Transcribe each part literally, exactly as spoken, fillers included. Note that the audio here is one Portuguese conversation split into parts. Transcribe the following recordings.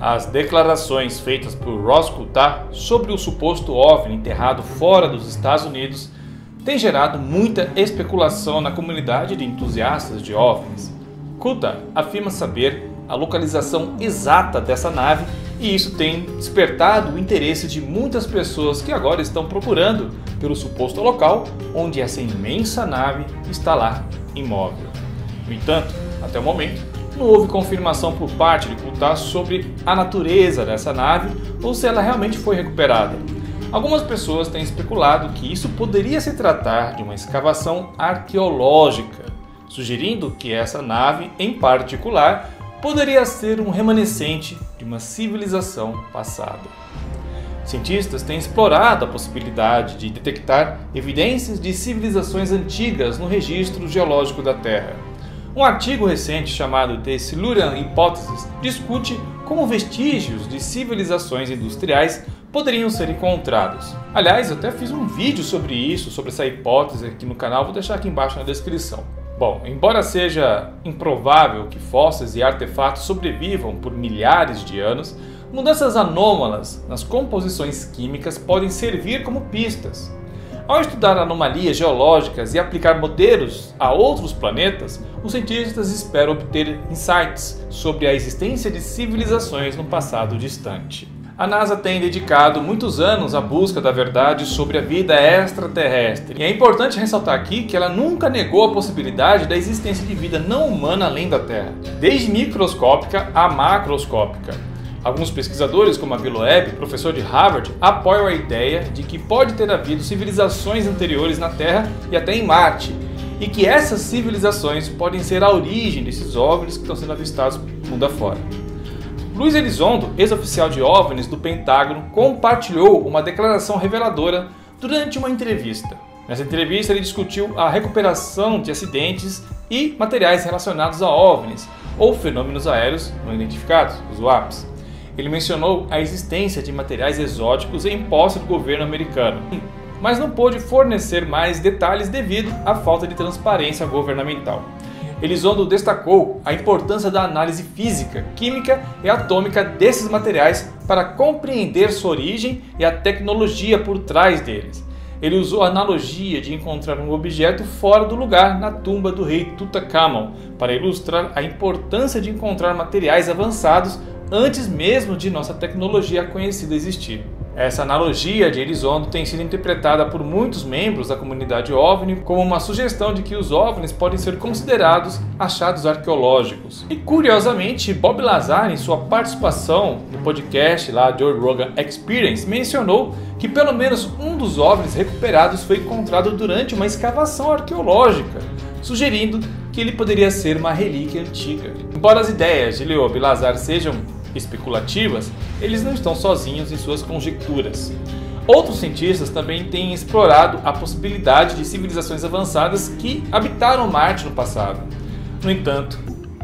As declarações feitas por Ross Coulthard sobre o suposto OVNI enterrado fora dos Estados Unidos têm gerado muita especulação na comunidade de entusiastas de OVNIs. Coulthard afirma saber a localização exata dessa nave e isso tem despertado o interesse de muitas pessoas que agora estão procurando pelo suposto local onde essa imensa nave está lá imóvel. No entanto, até o momento, não houve confirmação por parte de Coulthard sobre a natureza dessa nave ou se ela realmente foi recuperada. Algumas pessoas têm especulado que isso poderia se tratar de uma escavação arqueológica, sugerindo que essa nave, em particular, poderia ser um remanescente de uma civilização passada. Cientistas têm explorado a possibilidade de detectar evidências de civilizações antigas no registro geológico da Terra. Um artigo recente chamado The Silurian Hypothesis discute como vestígios de civilizações industriais poderiam ser encontrados. Aliás, eu até fiz um vídeo sobre isso, sobre essa hipótese aqui no canal, vou deixar aqui embaixo na descrição. Bom, embora seja improvável que fósseis e artefatos sobrevivam por milhares de anos, mudanças anômalas nas composições químicas podem servir como pistas. Ao estudar anomalias geológicas e aplicar modelos a outros planetas, os cientistas esperam obter insights sobre a existência de civilizações no passado distante. A NASA tem dedicado muitos anos à busca da verdade sobre a vida extraterrestre. E é importante ressaltar aqui que ela nunca negou a possibilidade da existência de vida não humana além da Terra, desde microscópica a macroscópica. Alguns pesquisadores, como a Villoeb, professor de Harvard, apoiam a ideia de que pode ter havido civilizações anteriores na Terra e até em Marte, e que essas civilizações podem ser a origem desses OVNIs que estão sendo avistados mundo afora. Luiz Elizondo, ex-oficial de OVNIs do Pentágono, compartilhou uma declaração reveladora durante uma entrevista. Nessa entrevista ele discutiu a recuperação de acidentes e materiais relacionados a OVNIs, ou fenômenos aéreos não identificados, os U A Ps. Ele mencionou a existência de materiais exóticos em posse do governo americano, mas não pôde fornecer mais detalhes devido à falta de transparência governamental. Elizondo destacou a importância da análise física, química e atômica desses materiais para compreender sua origem e a tecnologia por trás deles. Ele usou a analogia de encontrar um objeto fora do lugar na tumba do rei Tutankhamon para ilustrar a importância de encontrar materiais avançados antes mesmo de nossa tecnologia conhecida existir. Essa analogia de Elizondo tem sido interpretada por muitos membros da comunidade OVNI como uma sugestão de que os OVNIs podem ser considerados achados arqueológicos. E curiosamente, Bob Lazar, em sua participação no podcast lá Joe Rogan Experience, mencionou que pelo menos um dos OVNIs recuperados foi encontrado durante uma escavação arqueológica, sugerindo que ele poderia ser uma relíquia antiga. Embora as ideias de Liob e Lazar sejam especulativas, eles não estão sozinhos em suas conjecturas. Outros cientistas também têm explorado a possibilidade de civilizações avançadas que habitaram Marte no passado. No entanto,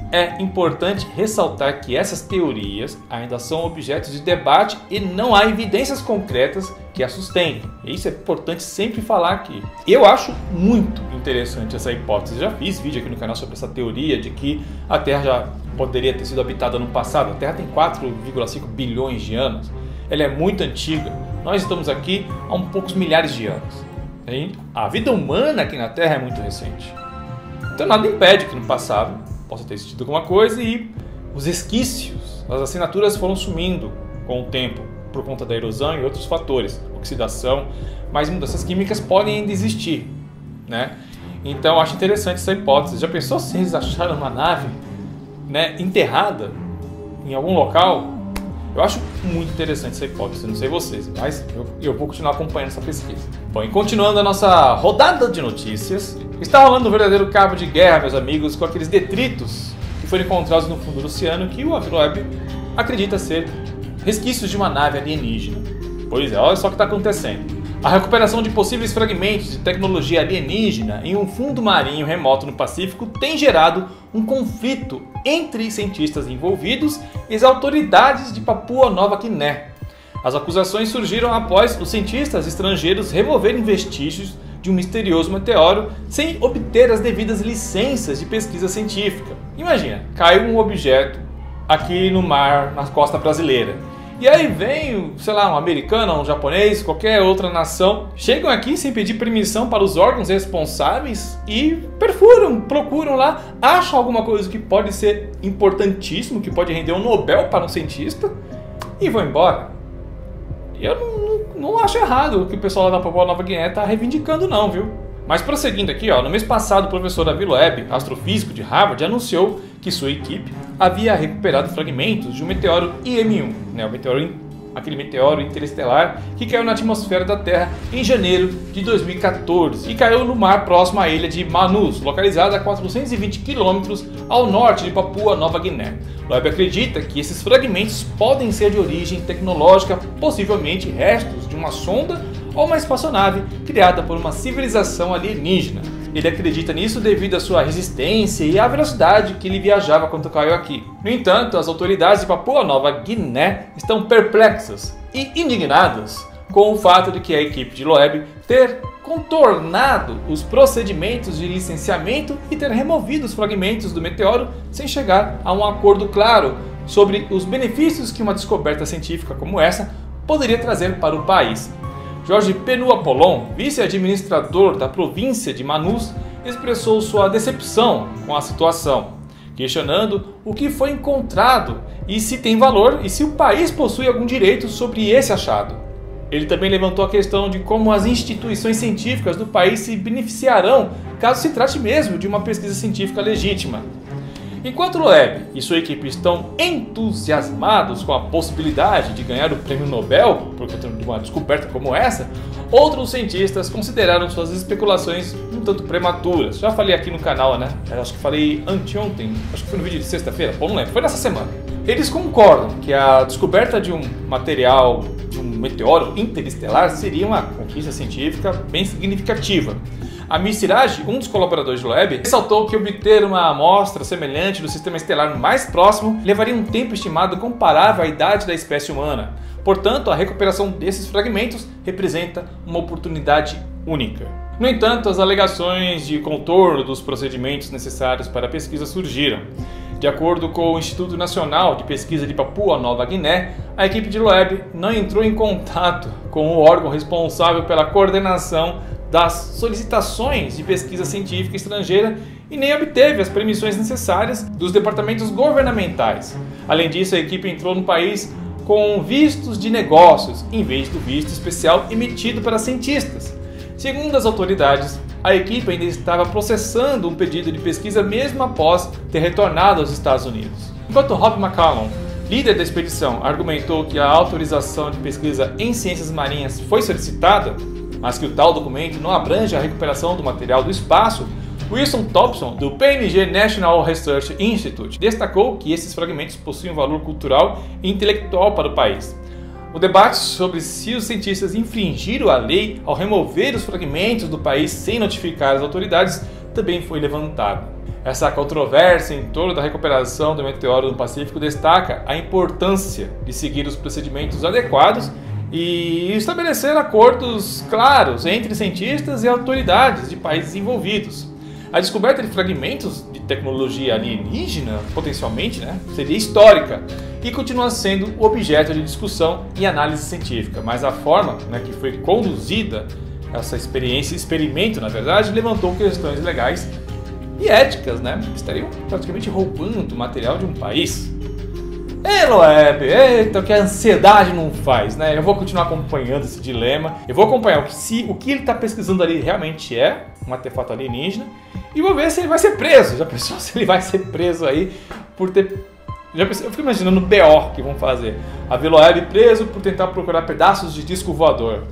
é importante ressaltar que essas teorias ainda são objetos de debate e não há evidências concretas que as sustentem. Isso é importante sempre falar aqui. Eu acho muito interessante essa hipótese. Já fiz vídeo aqui no canal sobre essa teoria de que a Terra já poderia ter sido habitada no passado. A Terra tem quatro vírgula cinco bilhões de anos. Ela é muito antiga. Nós estamos aqui há um poucos milhares de anos. E a vida humana aqui na Terra é muito recente. Então nada impede que no passado possa ter existido alguma coisa e os esquícios, as assinaturas foram sumindo com o tempo por conta da erosão e outros fatores, oxidação, mas mudanças químicas podem ainda existir, né? Então eu acho interessante essa hipótese. Já pensou se eles acharam uma nave, né, enterrada em algum local? Eu acho muito interessante essa hipótese, não sei vocês, mas eu, eu vou continuar acompanhando essa pesquisa. Bom, e continuando a nossa rodada de notícias, está rolando um verdadeiro cabo de guerra, meus amigos, com aqueles detritos que foram encontrados no fundo do oceano que o Aviloeb acredita ser resquícios de uma nave alienígena. Pois é, olha só o que está acontecendo. A recuperação de possíveis fragmentos de tecnologia alienígena em um fundo marinho remoto no Pacífico tem gerado um conflito entre cientistas envolvidos e as autoridades de Papua Nova Guiné. As acusações surgiram após os cientistas estrangeiros removerem vestígios de um misterioso meteoro sem obter as devidas licenças de pesquisa científica. Imagina, caiu um objeto aqui no mar, na costa brasileira. E aí vem, sei lá, um americano, um japonês, qualquer outra nação, chegam aqui sem pedir permissão para os órgãos responsáveis e perfuram, procuram lá, acham alguma coisa que pode ser importantíssimo, que pode render um Nobel para um cientista e vão embora. Eu não, não acho errado o que o pessoal lá da Papua Nova Guiné está reivindicando não, viu? Mas prosseguindo aqui, ó, no mês passado o professor Avi Loeb, astrofísico de Harvard, anunciou que sua equipe havia recuperado fragmentos de um meteoro I M um, né, o meteoro, aquele meteoro interestelar que caiu na atmosfera da Terra em janeiro de dois mil e quatorze e caiu no mar próximo à ilha de Manus, localizada a quatrocentos e vinte quilômetros ao norte de Papua Nova Guiné. Loeb acredita que esses fragmentos podem ser de origem tecnológica, possivelmente restos de uma sonda ou uma espaçonave criada por uma civilização alienígena. Ele acredita nisso devido à sua resistência e à velocidade que ele viajava quando caiu aqui. No entanto, as autoridades de Papua Nova Guiné estão perplexas e indignadas com o fato de que a equipe de Loeb ter contornado os procedimentos de licenciamento e ter removido os fragmentos do meteoro sem chegar a um acordo claro sobre os benefícios que uma descoberta científica como essa poderia trazer para o país. Jorge Penu Apollon, vice-administrador da província de Manus, expressou sua decepção com a situação, questionando o que foi encontrado e se tem valor e se o país possui algum direito sobre esse achado. Ele também levantou a questão de como as instituições científicas do país se beneficiarão caso se trate mesmo de uma pesquisa científica legítima. Enquanto Loeb e sua equipe estão entusiasmados com a possibilidade de ganhar o prêmio Nobel por conta de uma descoberta como essa, outros cientistas consideraram suas especulações um tanto prematuras. Já falei aqui no canal, né? Eu acho que falei anteontem, acho que foi no vídeo de sexta-feira, bom, não lembro, foi nessa semana. Eles concordam que a descoberta de um material, de um meteoro interestelar, seria uma conquista científica bem significativa. Amir Siraj, um dos colaboradores de Loeb, ressaltou que obter uma amostra semelhante do sistema estelar mais próximo levaria um tempo estimado comparável à idade da espécie humana. Portanto, a recuperação desses fragmentos representa uma oportunidade única. No entanto, as alegações de contorno dos procedimentos necessários para a pesquisa surgiram. De acordo com o Instituto Nacional de Pesquisa de Papua Nova Guiné, a equipe de Loeb não entrou em contato com o órgão responsável pela coordenação das solicitações de pesquisa científica estrangeira e nem obteve as permissões necessárias dos departamentos governamentais. Além disso, a equipe entrou no país com vistos de negócios, em vez do visto especial emitido para cientistas. Segundo as autoridades, a equipe ainda estava processando um pedido de pesquisa mesmo após ter retornado aos Estados Unidos. Enquanto Rob McCallum, líder da expedição, argumentou que a autorização de pesquisa em ciências marinhas foi solicitada, mas que o tal documento não abrange a recuperação do material do espaço, Wilson Thompson, do P N G National Research Institute, destacou que esses fragmentos possuem um valor cultural e intelectual para o país. O debate sobre se os cientistas infringiram a lei ao remover os fragmentos do país sem notificar as autoridades também foi levantado. Essa controvérsia em torno da recuperação do meteoro no Pacífico destaca a importância de seguir os procedimentos adequados e estabelecer acordos claros entre cientistas e autoridades de países envolvidos. A descoberta de fragmentos de tecnologia alienígena, potencialmente, né, seria histórica e continua sendo objeto de discussão e análise científica, mas a forma, né, que foi conduzida essa experiência, experimento, na verdade, levantou questões legais e éticas, né, que estariam praticamente roubando o material de um país. Ei, Loeb, eita, o que a ansiedade não faz, né? Eu vou continuar acompanhando esse dilema. Eu vou acompanhar o que, se, o que ele está pesquisando ali realmente é um artefato alienígena. E vou ver se ele vai ser preso. Já pensou se ele vai ser preso aí por ter... Já pensou, eu fico imaginando o B O que vão fazer. Avi Loeb preso por tentar procurar pedaços de disco voador.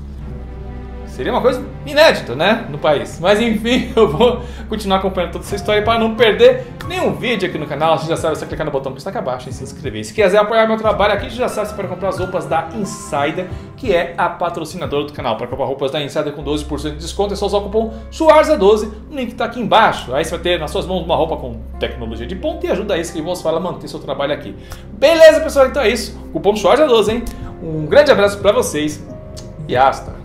Seria uma coisa inédita, né, no país. Mas enfim, eu vou continuar acompanhando toda essa história para não perder nenhum vídeo aqui no canal. Você já sabe, é só clicar no botão que está aqui abaixo e se inscrever. Se quiser apoiar meu trabalho aqui, você já sabe, você pode comprar as roupas da Insider, que é a patrocinadora do canal. Para comprar roupas da Insider com doze por cento de desconto, é só usar o cupom Schwarza doze, o link está aqui embaixo. Aí você vai ter nas suas mãos uma roupa com tecnologia de ponta e ajuda a isso que você fala a manter seu trabalho aqui. Beleza, pessoal? Então é isso. Cupom Schwarza doze, hein? Um grande abraço para vocês e hasta!